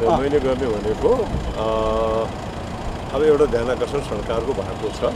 मैले गर्ने भनेको अब एउटा ध्यानाकर्षण सरकारको भएको छ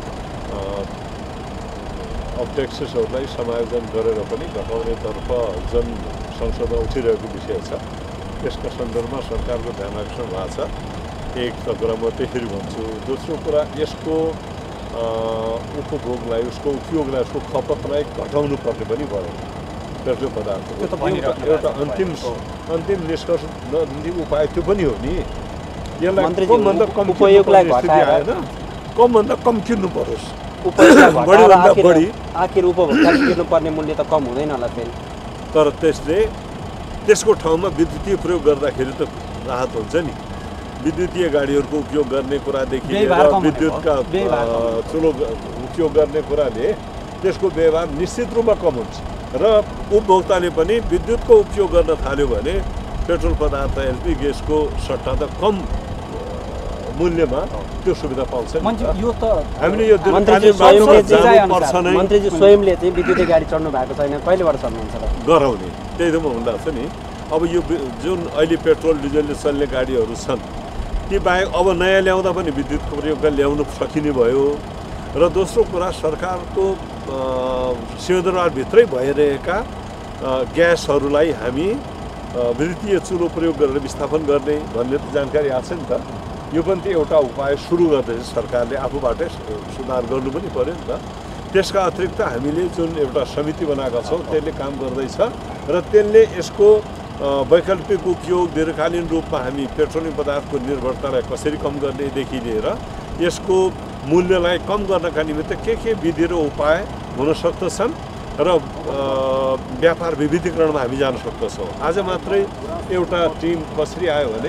अब ट्याक्सेसहरूलाई समायोजन गरेर पनि घटाउनेतर्फ जन संसदमा उठिरहेको विषय छ त्यसका सन्दर्भमा सरकारको ध्यानाकर्षण भएको छ एक त कुरा म त्यसरी भन्छु दोस्रो कुरा यसको उपभोगलाई उसको उपयोगलाई उसको खपतलाई घटाउनु पर्ने पनि भयो पेट्रोल पदार्थ एउटा अन्तिम निष्कर्ष उपाय त्यो पनि हो नि यसलाई कमभन्दा कम उपयोगलाई घटाएर कमभन्दा कम किन्नु परोस् बढीभन्दा बढी आखिर उपभोक्ताले तिर्नुपर्ने मूल्य त कम हुँदैन होला फेरि तर त्यसको ठाउँमा विद्युतीय प्रयोग गर्दाखेरि त राहत हुन्छ नि विद्युतीय गाडीहरूको उपयोग गर्ने कुरादेखि लिएर विद्युतका चुलो उपयोग गर्ने कुराले त्यसको व्यवहार निश्चित रूपमा कम हुन्छ र उपभोक्ताले पनि विद्युतको उपयोग गर्न थाल्यो भने पेट्रोल पदार्थ एलपी ग्यासको सट्टा त कम मूल्यमा त्यो सुविधा पाउँछ हामीले यो मन्त्रीजी स्वयंले चाहिँ विद्युतीय गाडी चढ्नु भएको छैन कहिलेबाट चढ्नुहुन्छ त गराउने त्यही त म भन्दा छ नि अब यो जुन अहिले पेट्रोल डिजलले चल्ने गाडीहरू छन् ती बाहेक अब नयाँ ल्याउँदा पनि विद्युतको प्रयोगका ल्याउनु सकिने भयो र दोस्रो कुरा सरकारको सिंहदरबारभित्रै भइरहेका ग्यासहरूलाई हामी विद्युतीय चुलो प्रयोग गरेर विस्थापन गर्ने भन्ने त जानकारी आएको छ नि त यो पनि त एउटा उपाय सुरु गर्दैछ सरकारले आफूबाटै सुधार गर्नु पनि पर्यो नि त त्यसका अतिरिक्त हामीले जुन एउटा समिति बनाएका छौँ त्यसले काम गर्दैछ र त्यसले यसको वैकल्पिक उपयोग दीर्घकालीन रूपमा हामी पेट्रोलियम पदार्थको निर्भरतालाई कसरी कम गर्नेदेखि लिएर यसको मूल्यलाई कम गर्नका निमित्त के विधि र उपाय हुन सक्दछन् र व्यापार विविधीकरणमा हामी जान सक्दछौँ आज मात्रै एउटा टिम कसरी आयो भने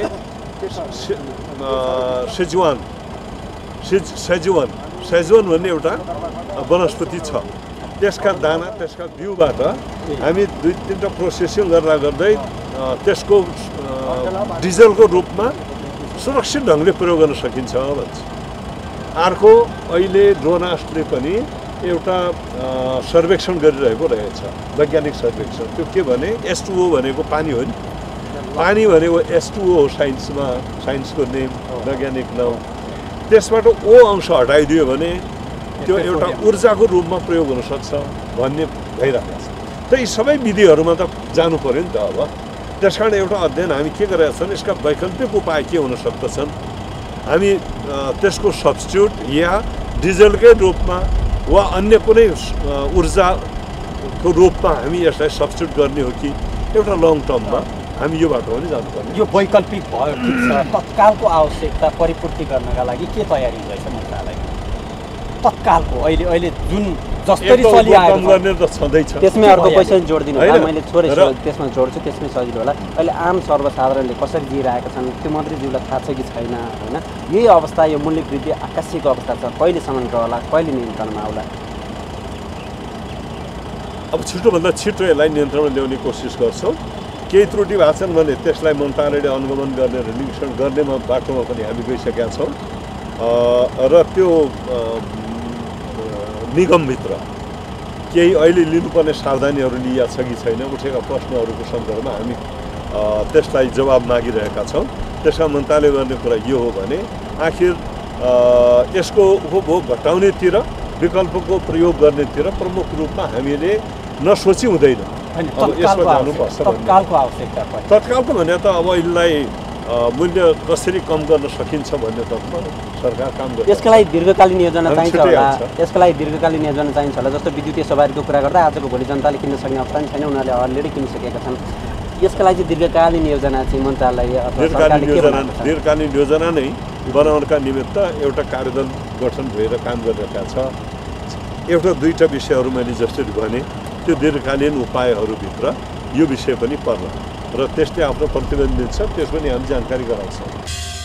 सेजुवान भन्ने एउटा वनस्पति छ त्यसका दाना त्यसका बिउबाट हामी 2-3टा प्रोसेसिङ गर्दै त्यसको डिजलको रूपमा सुरक्षित ढङ्गले प्रयोग गर्न सकिन्छ भन्छ अर्को अहिले ड्रोनास्टले पनि एउटा सर्वेक्षण गरिरहेको रहेछ वैज्ञानिक सर्वेक्षण त्यो के भने H2O भनेको पानी हो नि पानी भनेको H2O हो साइन्सको नेम वैज्ञानिक नाउँ त्यसबाट O अंश हटाइदियो भने त्यो एउटा ऊर्जाको रूपमा प्रयोग हुन सक्छ भन्ने भइरहेको छ त यी सबै विधिहरूमा त जानु पर्यो नि त अब त्यसकारण एउटा अध्ययन हामी के गरेका छौँ यसका वैकल्पिक उपाय के हुन सक्दछन् हामी त्यसको सब्स्टिट्युट या डिजलकै रूपमा वा अन्य कुनै ऊर्जाको रूपमा हामी यसलाई सब्स्टिट्युट गर्ने हो कि एउटा लङ टर्ममा हामी यो बाटो पनि जानुपर्ने यो वैकल्पिक भयो ठिक छ तत्कालको आवश्यकता परिपूर्ति गर्नका लागि के तयारी हुँदैछ मन्त्रालय तत्कालको अहिले जुन जसरी चलिआएको गर्ने त छँदैछ त्यसमै अर्को पैसा जोड्दिनु होला मैले छोरे त्यसमा जोड्छु त्यसमै सजिलो होला अहिले आम सर्वसाधारणले कसरी जिइरहेका छन् त्यो मन्त्रीज्यूलाई थाहा छ कि छैन होइन यही अवस्था यो मूल्य वृद्धि आकाशिक अवस्था छ कहिलेसम्म रहला कहिले नियन्त्रणमा आउला अब छिटोभन्दा छिटो यसलाई नियन्त्रणमा ल्याउने कोसिस गर्छौँ केही त्रुटि भएको छन् भने त्यसलाई मन्त्रालयले अनुगमन गर्ने र निरीक्षण गर्ने बाटोमा पनि हामी गइसकेका छौँ र त्यो निगमभित्र केही अहिले लिनुपर्ने सावधानीहरू लिइया छ कि छैन उठेका प्रश्नहरूको सन्दर्भमा हामी त्यसलाई जवाब मागिरहेका छौँ त्यसका मन्त्रालय गर्ने कुरा यो हो भने आखिर यसको उपभोग घटाउनेतिर विकल्पको प्रयोग गर्नेतिर प्रमुख रूपमा हामीले नसोची हुँदैन यसमा जानुपर्छ तत्कालको भने त अब यसलाई मूल्य कसरी कम गर्न सकिन्छ भन्ने त सरकार काम गर्छ यसका लागि दीर्घकालीन योजना चाहिन्छ होला यसका लागि दीर्घकालीन योजना चाहिन्छ होला जस्तो विद्युतीय सवारीको कुरा गर्दा आजको भोलि जनताले किन्न सक्ने अवस्था छैन उनीहरूले अलरेडी किनिसकेका छन् यसका लागि दीर्घकालीन योजना चाहिँ मन्त्रालय अथवा सरकारले के बनाउँछ दीर्घकालीन योजना नै बनाउनका निमित्त एउटा कार्यदल गठन भएर काम गरिरहेका छ एउटा दुईटा विषयहरू मैले जसरी भने त्यो दीर्घकालीन उपायहरूभित्र यो विषय पनि पर्ला र त्यसले आफ्नो प्रतिवेदन दिन्छ त्यस पनि हामी जानकारी गराउँछौँ।